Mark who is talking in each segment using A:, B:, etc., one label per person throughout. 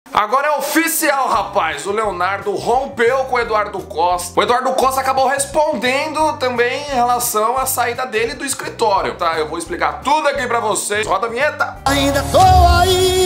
A: Agora é oficial, rapaz, o Leonardo rompeu com o Eduardo Costa. O Eduardo Costa acabou respondendo também em relação à saída dele do escritório. Tá, eu vou explicar tudo aqui pra vocês. Roda a vinheta.
B: Ainda tô aí,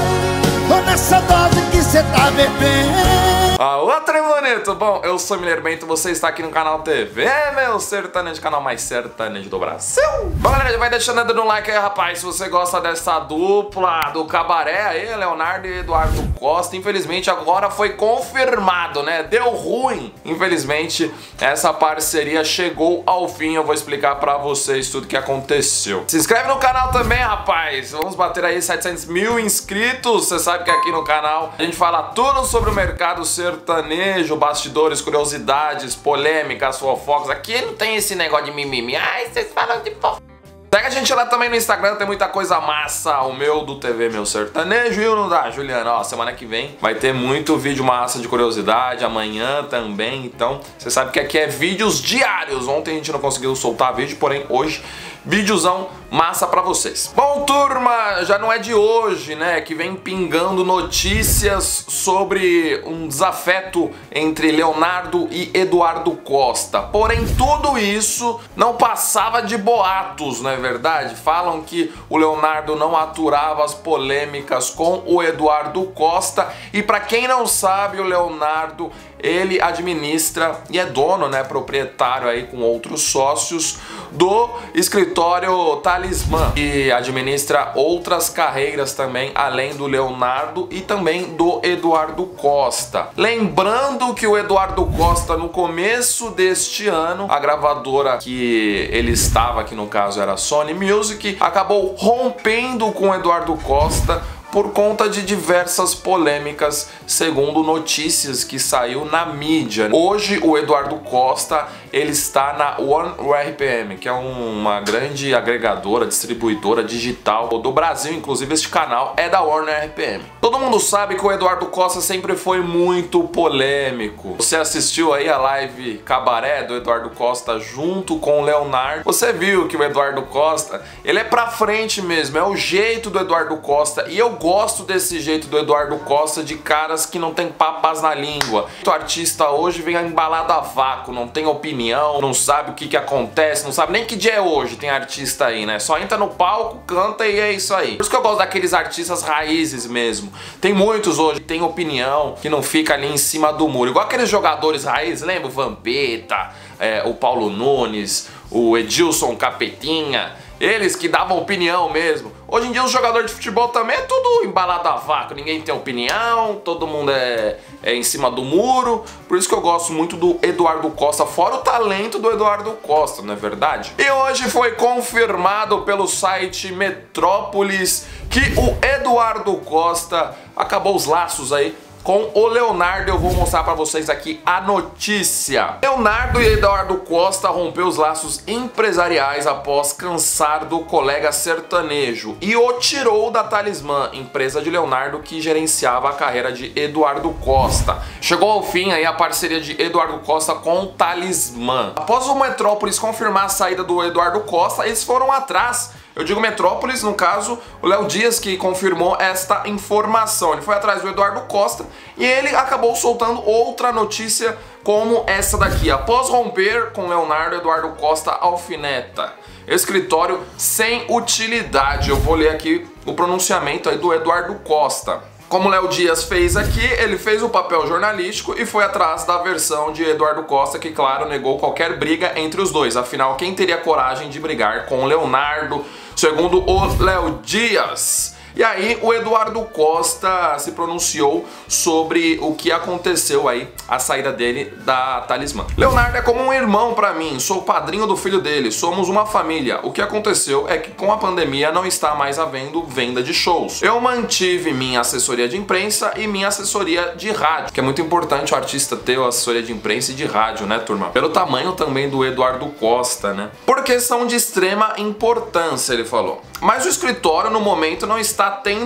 B: tô nessa dose que cê tá bebendo.
A: Alô, trem bonito! Bom, eu sou o Miller Bento, você está aqui no canal TV, meu sertanejo, canal mais sertanejo do Brasil. Bom, galera, já vai deixando o like aí, rapaz, se você gosta dessa dupla do cabaré aí, Leonardo e Eduardo Costa. Infelizmente agora foi confirmado, né? Deu ruim. Infelizmente essa parceria chegou ao fim, eu vou explicar pra vocês tudo que aconteceu. Se inscreve no canal também, rapaz, vamos bater aí 700 mil inscritos. Você sabe que aqui no canal a gente fala tudo sobre o mercado sertanejo, bastidores, curiosidades, polêmicas, fofocas. Aqui não tem esse negócio de mimimi. Ai, vocês falam de fofoca. Segue a gente lá também no Instagram, tem muita coisa massa. O meu do TV Meu Sertanejo e o no da Juliana. Ó, semana que vem vai ter muito vídeo massa de curiosidade, amanhã também. Então, você sabe que aqui é vídeos diários. Ontem a gente não conseguiu soltar vídeo, porém hoje, vídeozão massa pra vocês. Bom, turma, já não é de hoje, né, que vem pingando notícias sobre um desafeto entre Leonardo e Eduardo Costa. Porém, tudo isso não passava de boatos, não é verdade? Falam que o Leonardo não aturava as polêmicas com o Eduardo Costa. E pra quem não sabe, o Leonardo, ele administra e é dono, né, proprietário aí com outros sócios do escritório Talismã, e administra outras carreiras também, além do Leonardo e também do Eduardo Costa. Lembrando que o Eduardo Costa, no começo deste ano, a gravadora que ele estava, que no caso era a Sony Music, acabou rompendo com o Eduardo Costa por conta de diversas polêmicas, segundo notícias que saiu na mídia. Hoje o Eduardo Costa, ele está na One RPM, que é uma grande agregadora, distribuidora digital do Brasil. Inclusive este canal é da Warner RPM. Todo mundo sabe que o Eduardo Costa sempre foi muito polêmico. Você assistiu aí a live Cabaré do Eduardo Costa junto com o Leonardo. Você viu que o Eduardo Costa, ele é pra frente mesmo, é o jeito do Eduardo Costa. E eu gosto desse jeito do Eduardo Costa, de caras que não tem papas na língua. O artista hoje vem embalado a vácuo, não tem opinião, não sabe o que acontece, não sabe nem que dia é hoje. Tem artista aí, né? Só entra no palco, canta e é isso aí. Por isso que eu gosto daqueles artistas raízes mesmo. Tem muitos hoje que tem opinião, que não fica ali em cima do muro. Igual aqueles jogadores raízes, lembra? O Vampeta, o Paulo Nunes, o Edilson Capetinha. Eles que davam opinião mesmo. Hoje em dia os jogadores de futebol também é tudo embalado a vácuo. Ninguém tem opinião, todo mundo é em cima do muro. Por isso que eu gosto muito do Eduardo Costa, fora o talento do Eduardo Costa, não é verdade? E hoje foi confirmado pelo site Metrópolis que o Eduardo Costa acabou os laços aí com o Leonardo. Eu vou mostrar pra vocês aqui a notícia. Leonardo e Eduardo Costa rompeu os laços empresariais após cansar do colega sertanejo e o tirou da Talismã, empresa de Leonardo que gerenciava a carreira de Eduardo Costa. Chegou ao fim aí a parceria de Eduardo Costa com o Talismã. Após o Metrópolis confirmar a saída do Eduardo Costa, eles foram atrás. Eu digo Metrópolis, no caso, o Léo Dias que confirmou esta informação. Ele foi atrás do Eduardo Costa e ele acabou soltando outra notícia como essa daqui. Após romper com Leonardo, Eduardo Costa alfineta escritório sem utilidade. Eu vou ler aqui o pronunciamento aí do Eduardo Costa. Como o Léo Dias fez aqui, ele fez o papel jornalístico e foi atrás da versão de Eduardo Costa, que, claro, negou qualquer briga entre os dois. Afinal, quem teria coragem de brigar com o Leonardo, segundo o Léo Dias? E aí o Eduardo Costa se pronunciou sobre o que aconteceu aí, a saída dele da Talismã. Leonardo é como um irmão pra mim, sou o padrinho do filho dele, somos uma família. O que aconteceu é que com a pandemia não está mais havendo venda de shows. Eu mantive minha assessoria de imprensa e minha assessoria de rádio, que é muito importante o artista ter a assessoria de imprensa e de rádio, né, turma? Pelo tamanho também do Eduardo Costa, né? Porque são de extrema importância, ele falou. Mas o escritório no momento não está tendo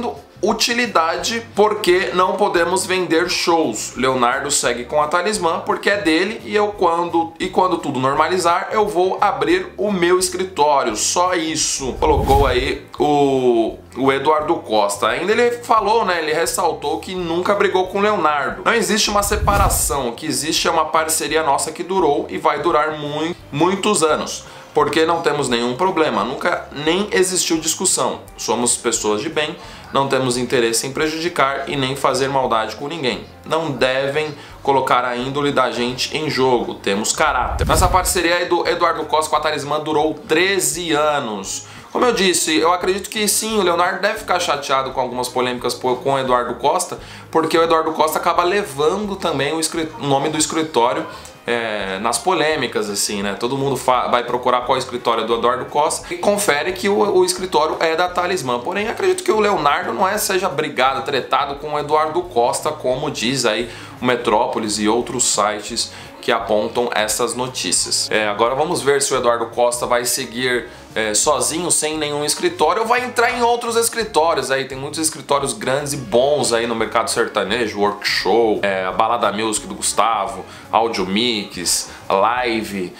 A: utilidade porque não podemos vender shows. Leonardo segue com a Talismã porque é dele e quando tudo normalizar eu vou abrir o meu escritório, só isso. Colocou aí o Eduardo Costa. Ainda ele falou, né, ele ressaltou que nunca brigou com o Leonardo. Não existe uma separação, o que existe é uma parceria nossa que durou e vai durar muitos anos. Porque não temos nenhum problema, nunca nem existiu discussão. Somos pessoas de bem, não temos interesse em prejudicar e nem fazer maldade com ninguém. Não devem colocar a índole da gente em jogo, temos caráter. Nossa parceria aí do Eduardo Costa com a Talismã durou 13 anos. Como eu disse, eu acredito que sim, o Leonardo deve ficar chateado com algumas polêmicas com o Eduardo Costa, porque o Eduardo Costa acaba levando também o nome do escritório nas polêmicas, assim, né? Todo mundo vai procurar qual é o escritório do Eduardo Costa e confere que o escritório é da Talismã. Porém, acredito que o Leonardo não seja brigado, tretado com o Eduardo Costa, como diz aí o Metrópolis e outros sites que apontam essas notícias. Agora vamos ver se o Eduardo Costa vai seguir sozinho, sem nenhum escritório, ou vai entrar em outros escritórios aí. Tem muitos escritórios grandes e bons aí no mercado sertanejo, Workshow, a Balada Music do Gustavo, Audio Mix, Live.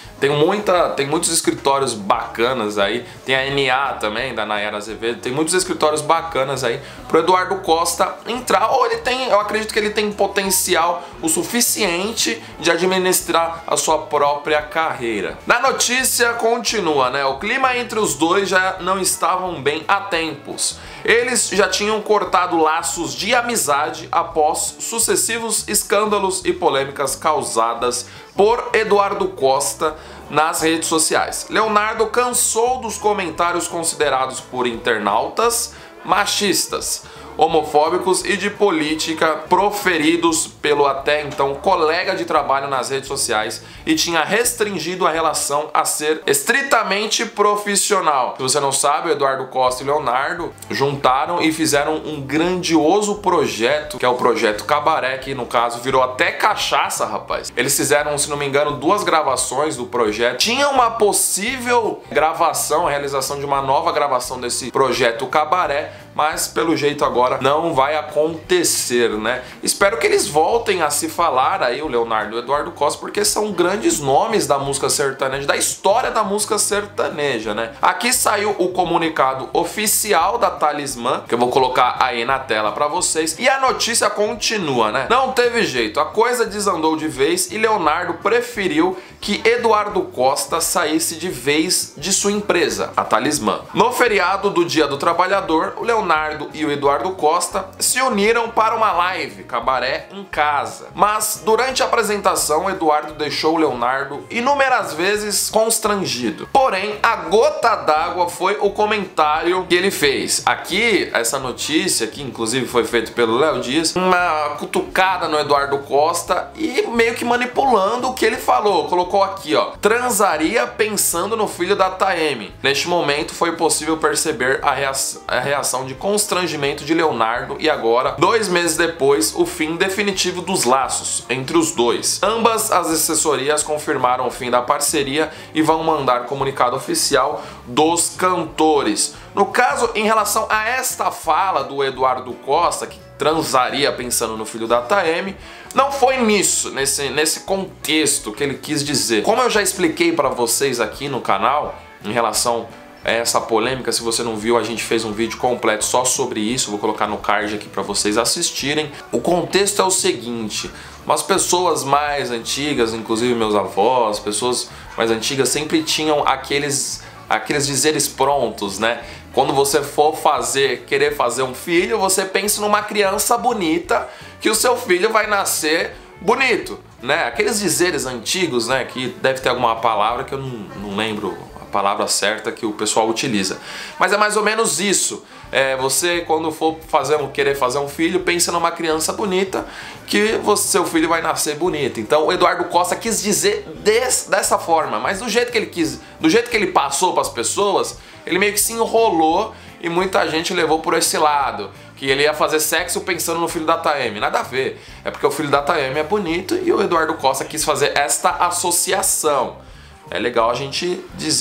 A: Tem muitos escritórios bacanas aí. Tem a NA também, da Nayara Azevedo. Tem muitos escritórios bacanas aí pro Eduardo Costa entrar. Ou eu acredito que ele tem potencial o suficiente de administrar a sua própria carreira. Na notícia continua, né? O clima entre os dois já não estavam bem há tempos. Eles já tinham cortado laços de amizade após sucessivos escândalos e polêmicas causadas por Eduardo Costa nas redes sociais. Leonardo cansou dos comentários considerados por internautas machistas, homofóbicos e de política proferidos pelo até então colega de trabalho nas redes sociais e tinha restringido a relação a ser estritamente profissional. Se você não sabe, o Eduardo Costa e o Leonardo juntaram e fizeram um grandioso projeto, que é o projeto Cabaré, que no caso virou até cachaça, rapaz. Eles fizeram, se não me engano, 2 gravações do projeto. Tinha uma possível gravação, a realização de uma nova gravação desse projeto Cabaré, mas pelo jeito agora não vai acontecer, né? Espero que eles voltem a se falar aí, o Leonardo e o Eduardo Costa, porque são grandes nomes da música sertaneja, da história da música sertaneja, né? Aqui saiu o comunicado oficial da Talismã, que eu vou colocar aí na tela pra vocês, e a notícia continua, né? Não teve jeito, a coisa desandou de vez e Leonardo preferiu que Eduardo Costa saísse de vez de sua empresa, a Talismã. No feriado do Dia do Trabalhador, o Leonardo e o Eduardo Costa se uniram para uma live, Cabaré em Casa. Mas durante a apresentação, Eduardo deixou o Leonardo inúmeras vezes constrangido. Porém, a gota d'água foi o comentário que ele fez. Aqui, essa notícia, que inclusive foi feita pelo Léo Dias, uma cutucada no Eduardo Costa e meio que manipulando o que ele falou. Colocou aqui, ó, transaria pensando no filho da Taeme. Neste momento foi possível perceber a reação de constrangimento de Leonardo e agora, 2 meses depois, o fim definitivo dos laços entre os dois. Ambas as assessorias confirmaram o fim da parceria e vão mandar comunicado oficial dos cantores. No caso, em relação a esta fala do Eduardo Costa, que transaria pensando no filho da Taeme, não foi nesse contexto que ele quis dizer. Como eu já expliquei para vocês aqui no canal, em relação essa polêmica, se você não viu, a gente fez um vídeo completo só sobre isso, vou colocar no card aqui para vocês assistirem. O contexto é o seguinte: umas pessoas mais antigas, inclusive meus avós, pessoas mais antigas, sempre tinham aqueles dizeres prontos, né? Quando você for querer fazer um filho, você pensa numa criança bonita, que o seu filho vai nascer bonito, né? Aqueles dizeres antigos, né? Que deve ter alguma palavra que eu não lembro palavra certa que o pessoal utiliza, mas é mais ou menos isso. Você, quando for querer fazer um filho, pensa numa criança bonita, que seu filho vai nascer bonito. Então o Eduardo Costa quis dizer dessa forma, mas do jeito que ele quis, do jeito que ele passou para as pessoas, ele meio que se enrolou e muita gente levou por esse lado, que ele ia fazer sexo pensando no filho da Taeme. Nada a ver, é porque o filho da Taeme é bonito e o Eduardo Costa quis fazer esta associação. É legal a gente dizer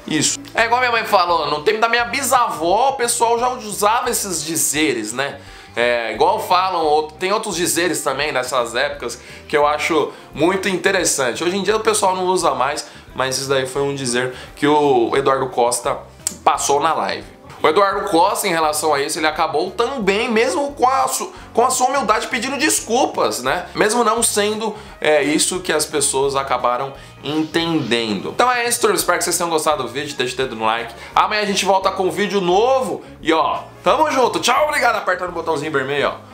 A: isso. É igual minha mãe falou, no tempo da minha bisavó o pessoal já usava esses dizeres, né? Igual falam, tem outros dizeres também nessas épocas que eu acho muito interessante. Hoje em dia o pessoal não usa mais, mas isso daí foi um dizer que o Eduardo Costa passou na live. O Eduardo Costa, em relação a isso, ele acabou também, mesmo com a sua humildade, pedindo desculpas, né? Mesmo não sendo isso que as pessoas acabaram entendendo. Então é isso, turma. Espero que vocês tenham gostado do vídeo. Deixa o dedo no like. Amanhã a gente volta com um vídeo novo. E ó, tamo junto. Tchau, obrigado. Aperta no botãozinho vermelho, ó.